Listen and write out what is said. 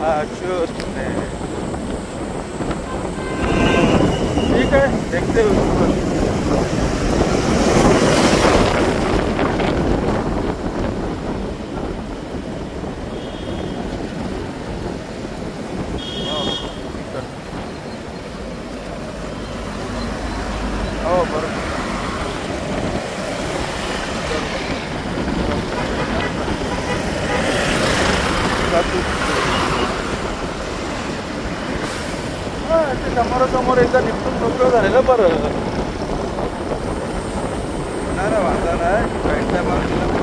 चुस्त है। ठीक है, देखते हैं उसको। बरोबर ते समोरासमोर एकदा निपटून मोकळं झालेलं बरं. वांधा नाही,